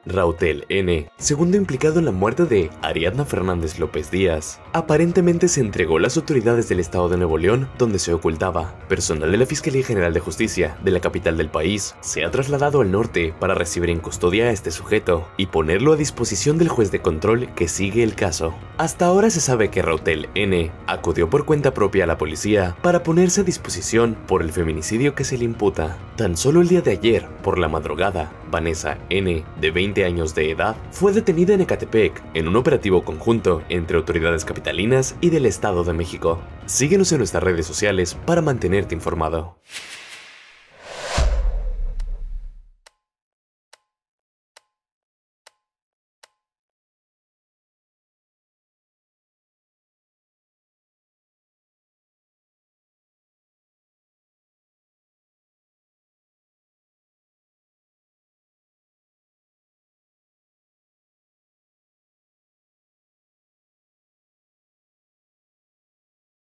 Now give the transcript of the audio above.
Rautel N., segundo implicado en la muerte de Ariadna Fernández López Díaz, aparentemente se entregó a las autoridades del estado de Nuevo León, donde se ocultaba. Personal de la Fiscalía General de Justicia de la capital del país se ha trasladado al norte para recibir en custodia a este sujeto y ponerlo a disposición del juez de control que sigue el caso. Hasta ahora se sabe que Rautel N. acudió por cuenta propia a la policía para ponerse a disposición por el feminicidio que se le imputa. Tan solo el día de ayer, por la madrugada, Vanessa N., de 20 años de edad, fue detenida en Ecatepec en un operativo conjunto entre autoridades capitalinas y del Estado de México. Síguenos en nuestras redes sociales para mantenerte informado.